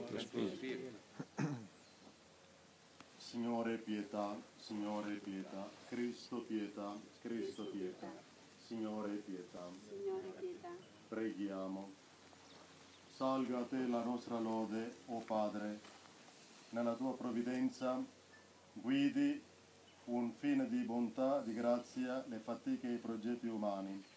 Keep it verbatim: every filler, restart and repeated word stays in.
tuo Spirito. Signore pietà, Signore pietà, Cristo pietà, Cristo pietà, Signore pietà. Signore pietà. Preghiamo. Salga a te la nostra lode, o Padre, nella tua provvidenza guidi un fine di bontà, di grazia, le fatiche e i progetti umani.